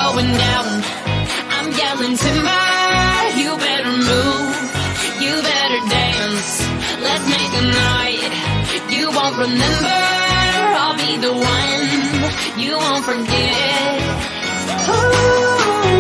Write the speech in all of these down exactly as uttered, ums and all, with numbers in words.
going down. I'm yelling timber, you better move, you better dance. Let's make a night you won't remember. I'll be the one you won't forget. Ooh.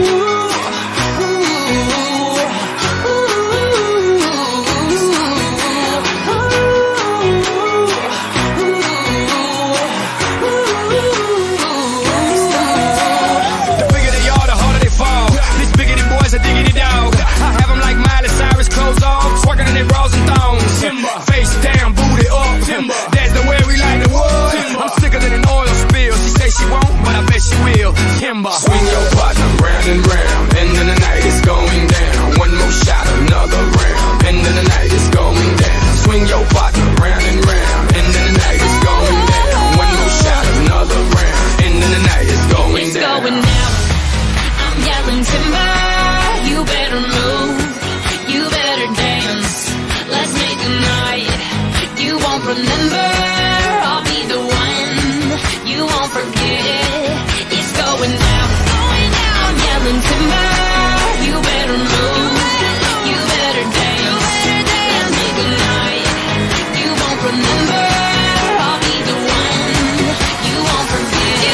Diggity dog, I have them like Miley Cyrus, clothes off, twerking in their bras and thongs. Timber. Face down, booty up. Timber. That's the way we like the wood. Timber. I'm sicker than an oil spill. She say she won't, but I bet she will. Timber. Swing your partner round and round, and then the night is going down. One more shot, another round, and then the night is going down. Swing your partner round and round, and then the night is going down. One more shot, another round, and then the night is going it's down. Going down. I'm yelling timber. You better move, you better dance. Let's make a night you won't remember. I'll be the one you won't forget. It's going down, I'm yelling timber. You better move, you better dance. Let's make a night you won't remember. I'll be the one you won't forget.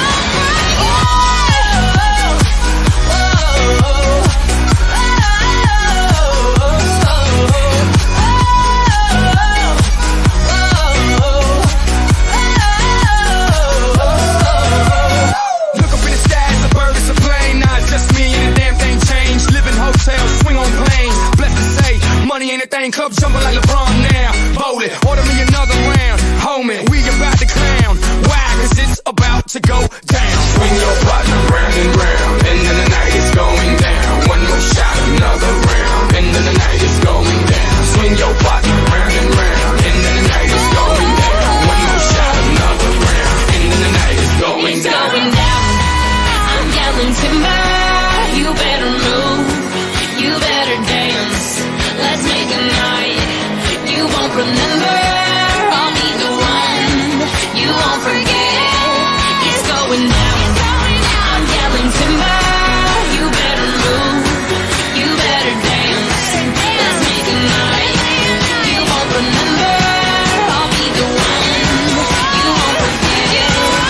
Money ain't a thing, club jumping like LeBron now. Bowl it, order me another round. Homie, we about to clown. Why? Cause it's about to go down. Swing your partner round and round, and then the night is going down. One more shot, another round, and then the night is going down. Swing your partner round and round, and then the night is going down. One more shot, another round, and then the night is going it's down. Going down. I'm yelling timber, you better move, you better dance. Let's make a night you won't remember. I'll be the one you won't forget. It's going down, I'm yelling timber. You better move, you better dance. Let's make a night you won't remember. I'll be the one you won't forget.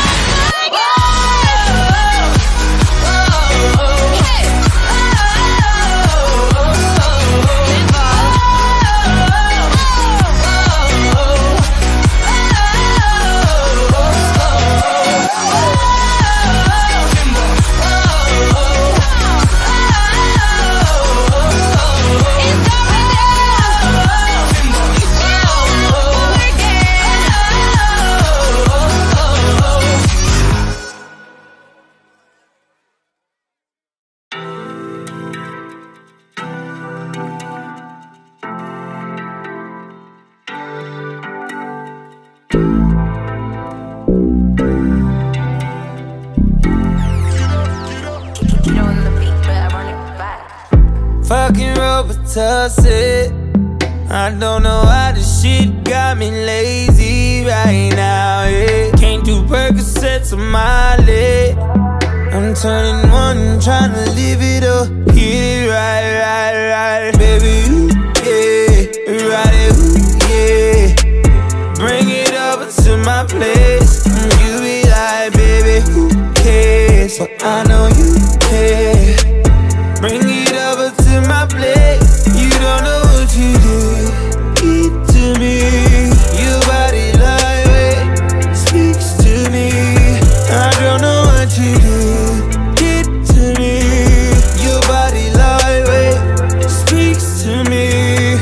Fucking Robitussin. I don't know why this shit got me lazy right now, yeah. Can't do Percocets on my leg. I'm turning one, trying to live it up. Get it right, right, right. Baby, ooh, yeah. Ride it, ooh, yeah. Bring it over to my place. You be like, baby, who cares? But I know you care. Bring it over to my plate. You don't know what you did. Eat to me. Your body lightweight speaks to me. I don't know what you did. Get to me. Your body lightweight speaks to me.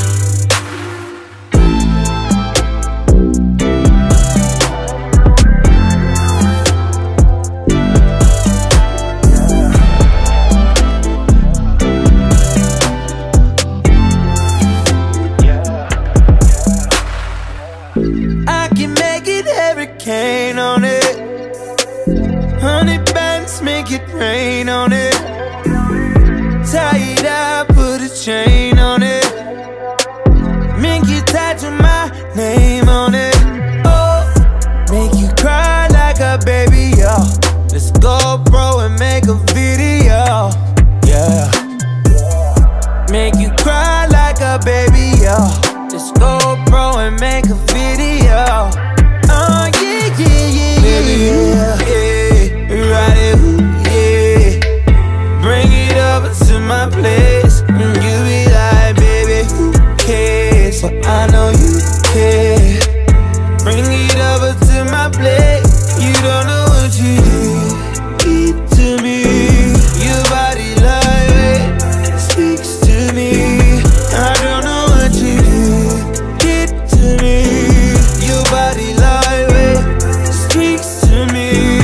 Hurricane on it. Honey bands make it rain on it. Tie it up, put a chain on it. Make you tattoo my name on it. Oh, make you cry like a baby, yo. Let's go, bro, and make a video. I know you care. Bring it over to my plate. You don't know what you did to me. Your body lightweight speaks to me. I don't know what you did to me. Your body lightweight speaks to me.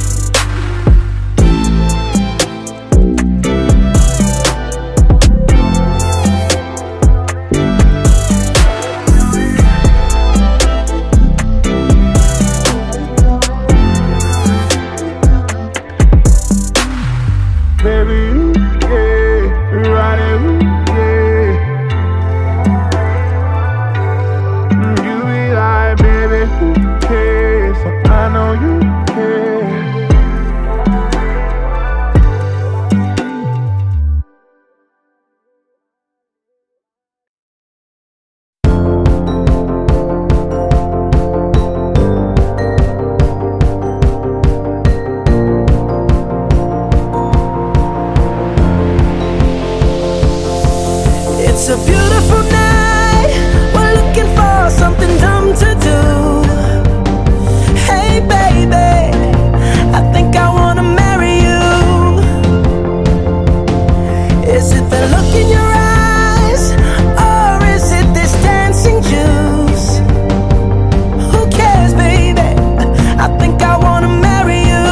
It's a beautiful night. We're looking for something dumb to do. Hey baby, I think I wanna marry you. Is it the look in your eyes, or is it this dancing juice? Who cares, baby? I think I wanna marry you.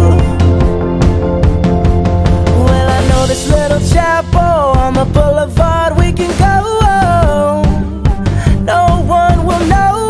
Well, I know this little chapel on the boulevard we can go. No one will know.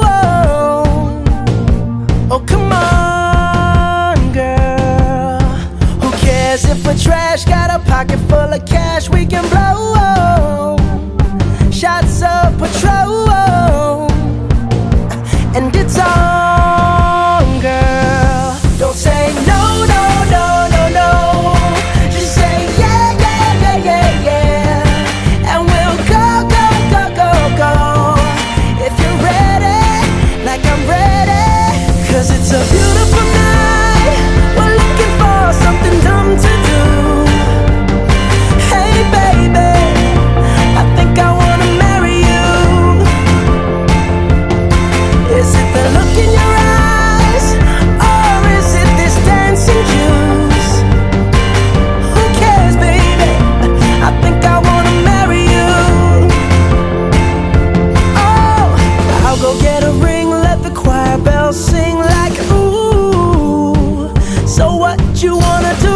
Oh, come on, girl. Who cares if we're trash? Got a pocket full of cash we can blow. Shots of Patrol, and it's on, girl. Don't say no, no, no, no, no. Just say yeah, yeah, yeah, yeah, yeah. And we'll go, go, go, go, go. If you're ready, like I'm ready. Cause it's a beautiful night. We're looking for something dumb to do. Hey baby, I think I wanna marry you. Is it the look in your eyes, or is it this dancing juice? Who cares, baby? I think I wanna marry you. Oh, I'll go get a ring, let the choir bells sing like ooh. So what you wanna do?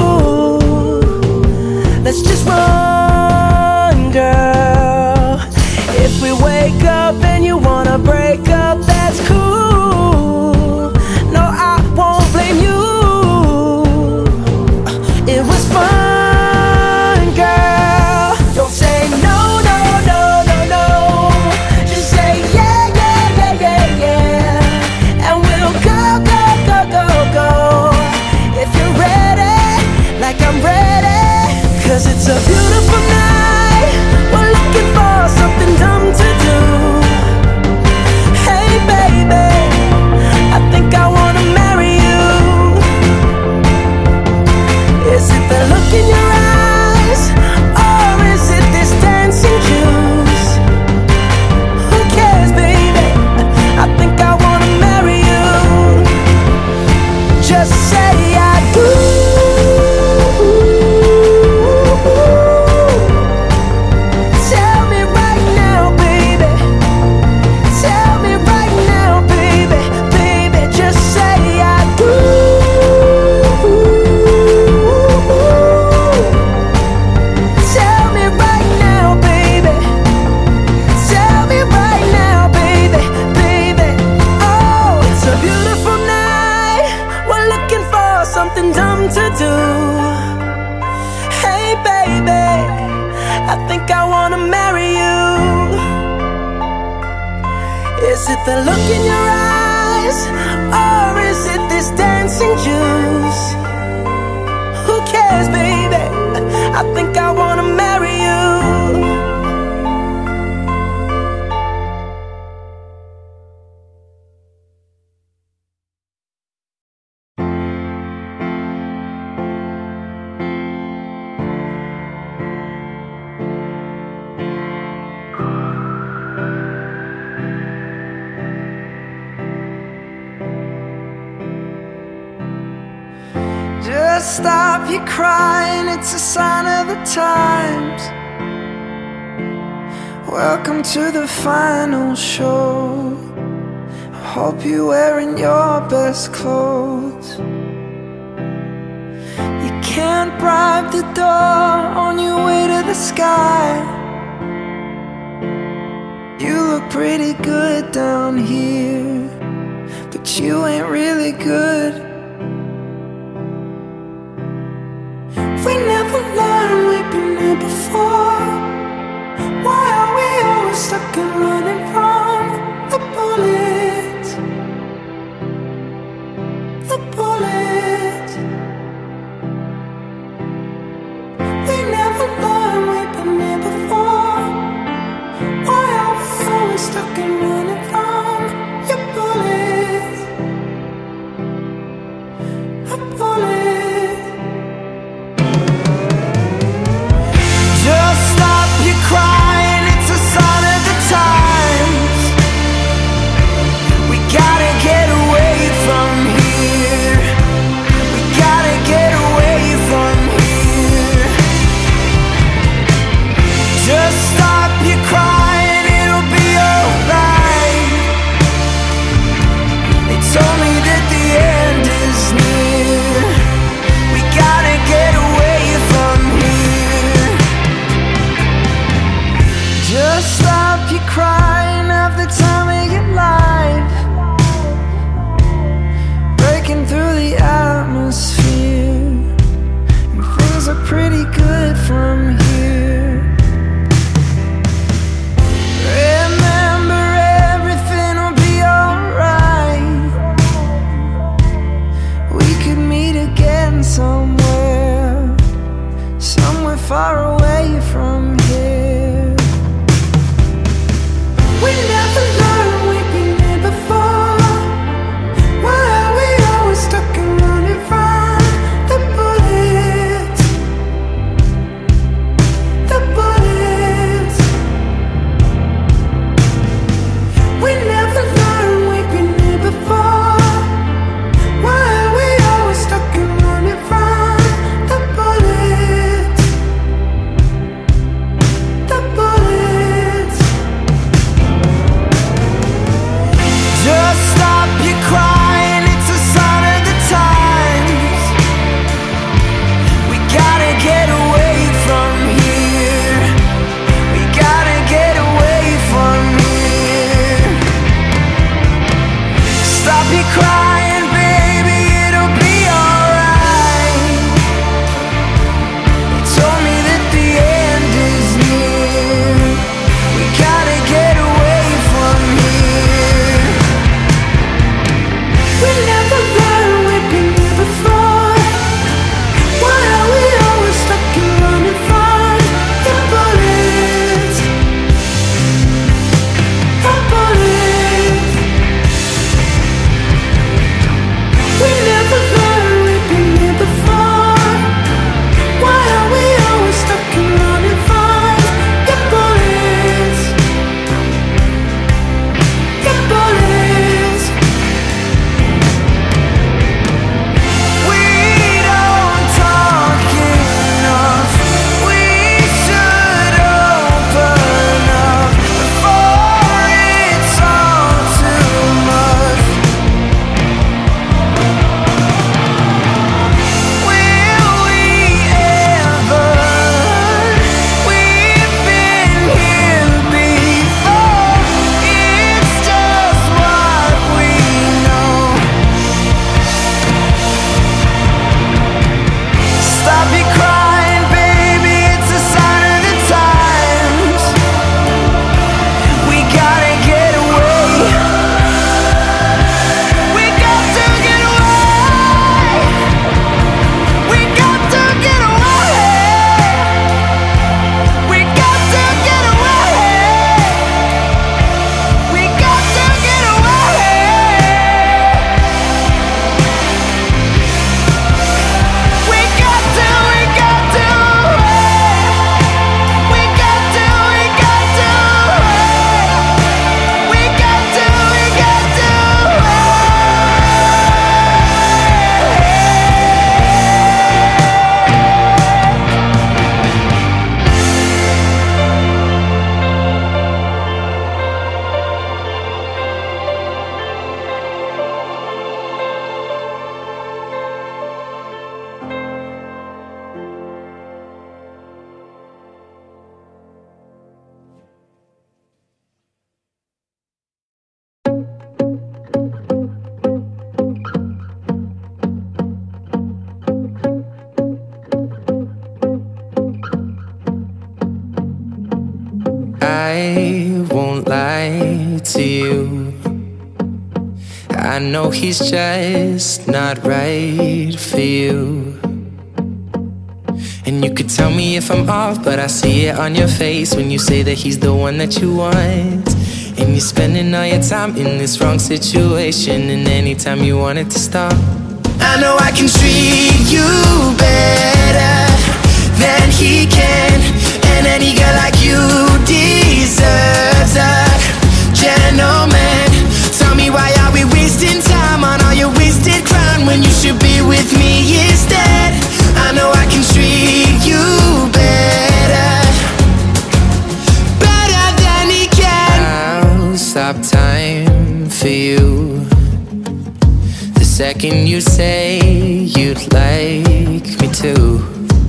Let's just run, girl. If we wake up and you wanna break up, that's cool. No, I won't blame you. It was fun, girl. Don't say no, no, no, no, no. Just say yeah, yeah, yeah, yeah, yeah. And we'll go, go, go, go, go. If you're ready, like I'm ready. Cause it's a beautiful night. We're looking for something dumb to do. Hey baby, I think I wanna marry you. Is it the look in your eyes, or is it this dancing juice? Who cares, baby? I think I wanna marry you. Just say I do. Tell me right now, baby. Tell me right now, baby. Baby, just say I do. Tell me right now, baby. Tell me right now, baby. Baby, oh, it's a beautiful night. We're looking for something dumb to do. Hey baby, I think I wanna marry you. Is it the look in your eyes, or is it this dancing juice? Who cares, baby? I think I wanna marry you. Just stop your crying, it's a sign of the times. Welcome to the final show. I hope you're wearing your best clothes. You can't bribe the door on your way to the sky. You look pretty good down here, but you ain't really good. We never learned, we've been here before. Why are we always stuck and running from the bullets? The bullets. We never learned, we've been here before. Why are we always stuck and running from your bullets? The bullets. Just stop your crying, it's a sign of the times. We gotta get away from here. We gotta get away from here. Just stop your crying, it'll be alright. lie to you. I know he's just not right for you. And you could tell me if I'm off, but I see it on your face when you say that he's the one that you want. And you're spending all your time in this wrong situation, and anytime you want it to stop, I know I can treat you better than he can. And any girl like you deserves a gentleman. Tell me, why are we wasting time on all your wasted crown when you should be with me instead? I know I can treat you better, better than he can. I'll stop time for you the second you say you'd like me to.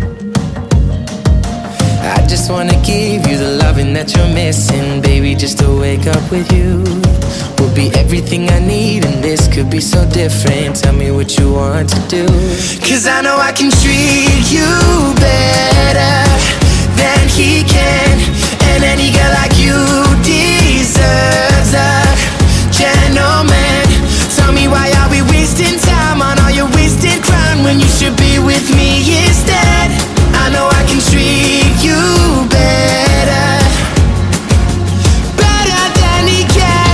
I just wanna give you the loving that you're missing, baby. Just to wake up with you will be everything I need, and this could be so different. Tell me what you want to do, 'cause I know I can treat you better than he can. And any girl like you deserves a gentleman. Tell me, why are we wasting time on all your wasted crown when you should be with me instead? I know I can treat you better, better than he can,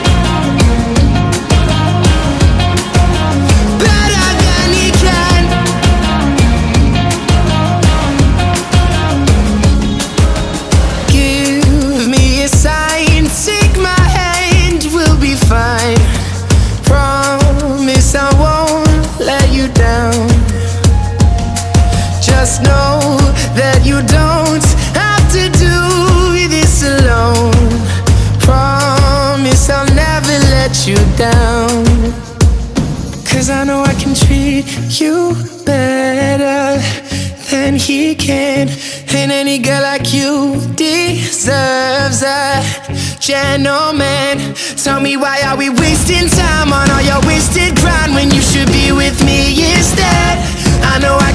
better than he can. Give me a sign, take my hand, we'll be fine. Promise I won't let you down. Just know that you don't have to do this alone. Promise I'll never let you down, 'cause I know I can treat you better than he can. And any girl like you deserves a gentleman. Tell me, why are we wasting time on all your wasted grind when you should be with me instead? I know I